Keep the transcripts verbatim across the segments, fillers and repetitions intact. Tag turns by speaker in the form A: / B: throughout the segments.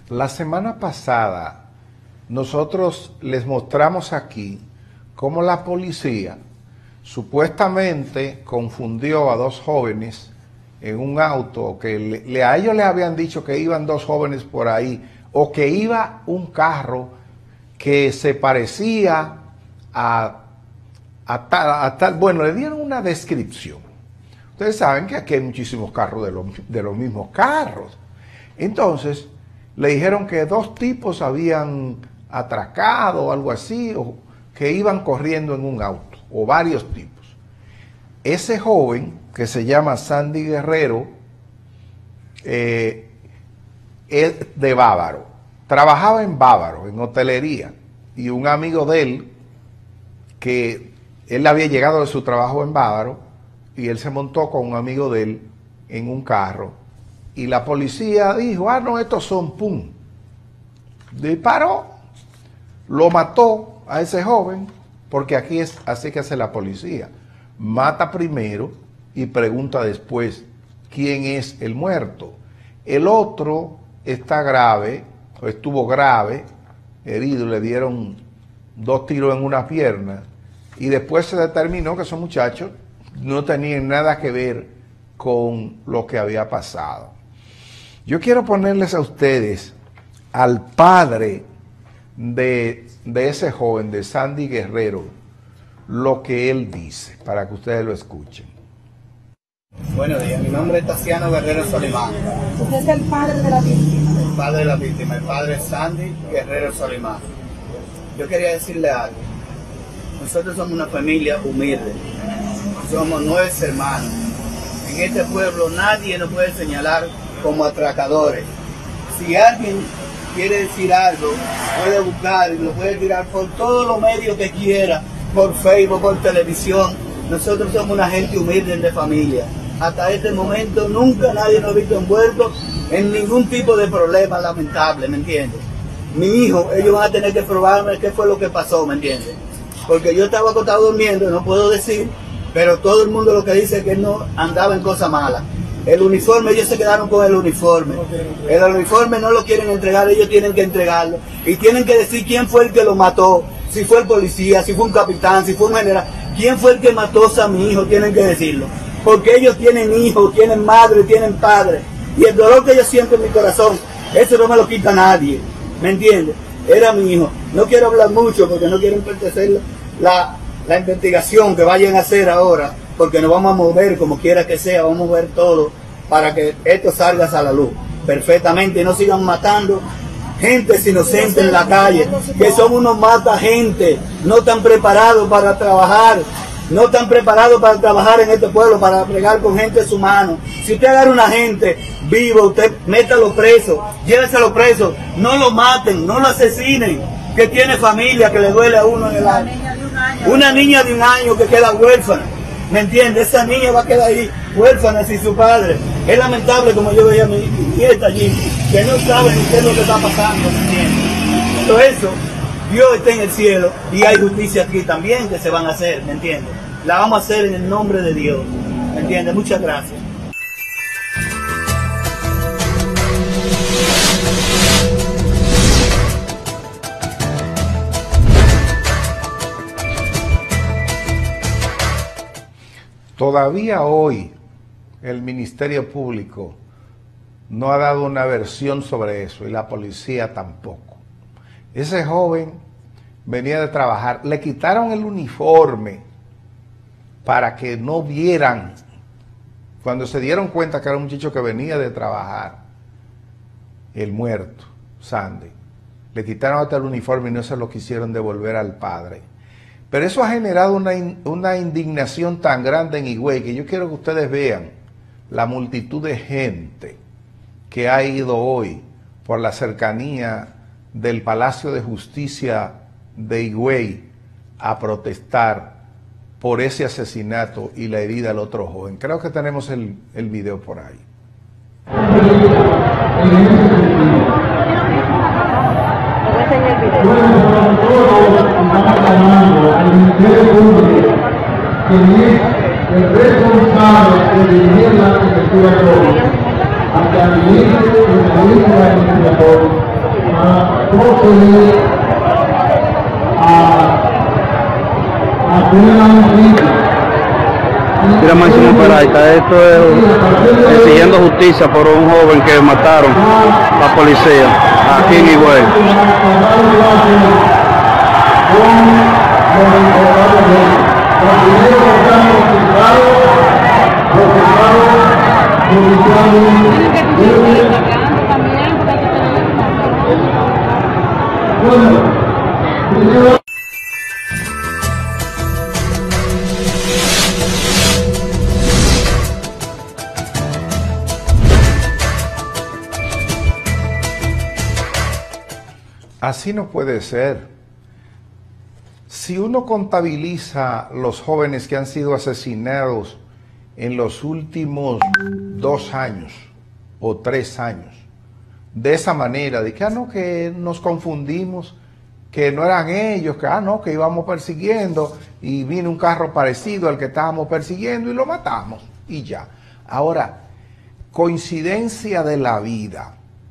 A: La semana pasada nosotros les mostramos aquí cómo la policía supuestamente confundió a dos jóvenes en un auto, que le, le, a ellos les habían dicho que iban dos jóvenes por ahí, o que iba un carro que se parecía a, a, tal, a tal, bueno, le dieron una descripción. Ustedes saben que aquí hay muchísimos carros de los, de los mismos carros. Entonces, le dijeron que dos tipos habían atracado o algo así, o que iban corriendo en un auto, o varios tipos. Ese joven, que se llama Sandy Guerrero, eh, es de Bávaro. Trabajaba en Bávaro, en hotelería, y un amigo de él, que él había llegado de su trabajo en Bávaro, y él se montó con un amigo de él en un carro, y la policía dijo, ah, no, estos son, pum, disparó, lo mató a ese joven, porque aquí es así que hace la policía, mata primero y pregunta después quién es el muerto. El otro está grave, o estuvo grave, herido, le dieron dos tiros en una pierna, y después se determinó que esos muchachos no tenían nada que ver con lo que había pasado. Yo quiero ponerles a ustedes al padre de, de ese joven, de Sandy Guerrero, lo que él dice, para que ustedes lo escuchen.
B: Buenos días, mi nombre es Tasiano Guerrero Solimán.
C: ¿Usted es el padre de la víctima?
B: El padre de la víctima, el padre es Sandy Guerrero Solimán. Yo quería decirle algo. Nosotros somos una familia humilde. Somos nueve hermanos. En este pueblo nadie nos puede señalar como atracadores. Si alguien quiere decir algo, puede buscar y lo puede tirar por todos los medios que quiera, por Facebook, por televisión. Nosotros somos una gente humilde de familia. Hasta este momento nunca nadie nos ha visto envuelto en ningún tipo de problema lamentable, ¿me entiendes? Mi hijo, ellos van a tener que probarme qué fue lo que pasó, ¿me entiendes? Porque yo estaba acostado durmiendo, no puedo decir, pero todo el mundo lo que dice es que él no andaba en cosas malas. El uniforme, ellos se quedaron con el uniforme. El uniforme no lo quieren entregar, ellos tienen que entregarlo. Y tienen que decir quién fue el que lo mató, si fue el policía, si fue un capitán, si fue un general. ¿Quién fue el que mató a mi hijo? Tienen que decirlo. Porque ellos tienen hijos, tienen madre, tienen padre. Y el dolor que yo siento en mi corazón, eso no me lo quita nadie. ¿Me entiendes? Era mi hijo. No quiero hablar mucho porque no quiero entorpecer la, la investigación que vayan a hacer ahora. Porque nos vamos a mover como quiera que sea, vamos a mover todo para que esto salga a la luz perfectamente y no sigan matando gente inocente en la calle, que son unos mata gente, no están preparados para trabajar, no están preparados para trabajar en este pueblo, para bregar con gente de su mano. Si usted agarra una gente vivo, usted métalo preso, lléveselo preso, no lo maten, no lo asesinen, que tiene familia, que le duele a uno en el alma. Una niña de un año que queda huérfana, ¿me entiende? Esa niña va a quedar ahí huérfana sin su padre. Es lamentable como yo veía a mi nieta allí, que no saben qué es lo que está pasando, ¿me entiende? Todo eso, Dios está en el cielo y hay justicia aquí también que se van a hacer, ¿me entiende? La vamos a hacer en el nombre de Dios, ¿me entiende? Muchas gracias.
A: Todavía hoy el Ministerio Público no ha dado una versión sobre eso y la policía tampoco. Ese joven venía de trabajar, le quitaron el uniforme para que no vieran, cuando se dieron cuenta que era un muchacho que venía de trabajar, el muerto, Sandy, le quitaron hasta el uniforme y no se lo quisieron devolver al padre. Pero eso ha generado una, una indignación tan grande en Higüey que yo quiero que ustedes vean la multitud de gente que ha ido hoy por la cercanía del Palacio de Justicia de Higüey a protestar por ese asesinato y la herida del otro joven. Creo que tenemos el, el video por ahí.
D: Quien es el responsable de dirigir la prefectura de Córdoba, ante el ministro y el ministro de la Administración, a proceder a hacer la noticia.
E: Mira, Máximo Peralta, esto es exigiendo justicia por un joven que mataron la policía aquí en Higüey.
A: Así no puede ser. Si uno contabiliza los jóvenes que han sido asesinados en los últimos dos años o tres años, de esa manera, de que, ah, no, que nos confundimos, que no eran ellos, que, ah, no, que íbamos persiguiendo y vino un carro parecido al que estábamos persiguiendo y lo matamos, y ya. Ahora, coincidencia de la vida,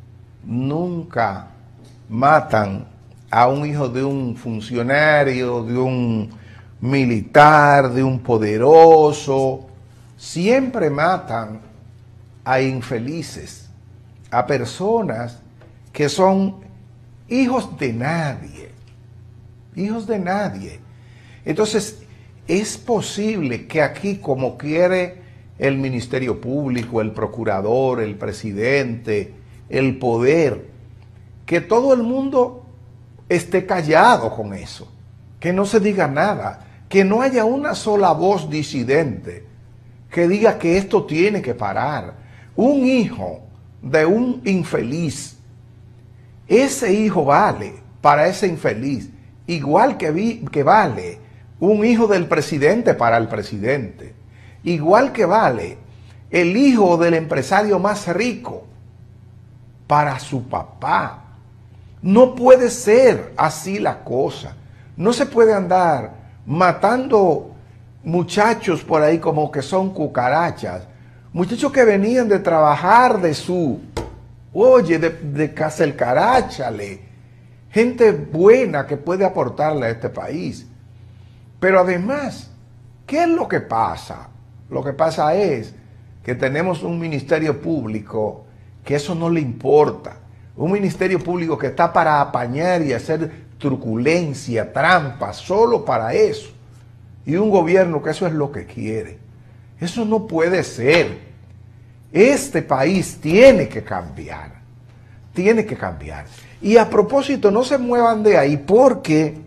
A: nunca matan a un hijo de un funcionario, de un militar, de un poderoso. Siempre matan a infelices, a personas que son hijos de nadie, hijos de nadie. Entonces, es posible que aquí, como quiere el Ministerio Público, el procurador, el presidente, el poder, que todo el mundo esté callado con eso, que no se diga nada, que no haya una sola voz disidente que diga que esto tiene que parar. Un hijo de un infeliz, ese hijo vale para ese infeliz, igual que, vi, que vale un hijo del presidente para el presidente, igual que vale el hijo del empresario más rico para su papá. No puede ser así la cosa. No se puede andar matando muchachos por ahí como que son cucarachas. Muchachos que venían de trabajar de su, oye, de, de casa el caráchale. Gente buena que puede aportarle a este país. Pero además, ¿qué es lo que pasa? Lo que pasa es que tenemos un ministerio público que eso no le importa. Un ministerio público que está para apañar y hacer truculencia, trampa, solo para eso. Y un gobierno que eso es lo que quiere. Eso no puede ser. Este país tiene que cambiar. Tiene que cambiar. Y a propósito, no se muevan de ahí porque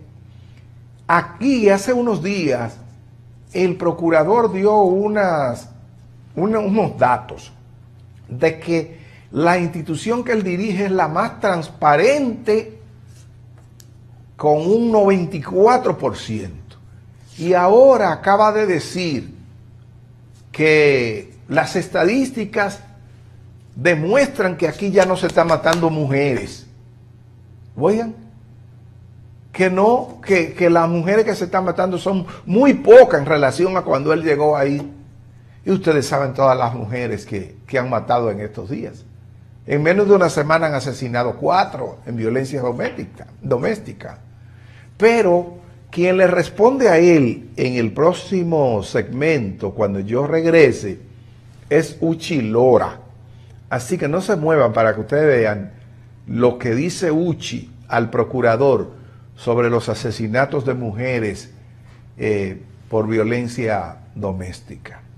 A: aquí hace unos días el procurador dio unas, una, unos datos de que la institución que él dirige es la más transparente con un noventa y cuatro por ciento. Y ahora acaba de decir que las estadísticas demuestran que aquí ya no se están matando mujeres. Oigan, que no, que, que las mujeres que se están matando son muy pocas en relación a cuando él llegó ahí. Y ustedes saben todas las mujeres que, que han matado en estos días. En menos de una semana han asesinado cuatro en violencia doméstica, doméstica. Pero quien le responde a él en el próximo segmento, cuando yo regrese, es Uchi Lora. Así que no se muevan para que ustedes vean lo que dice Uchi al procurador sobre los asesinatos de mujeres eh, por violencia doméstica.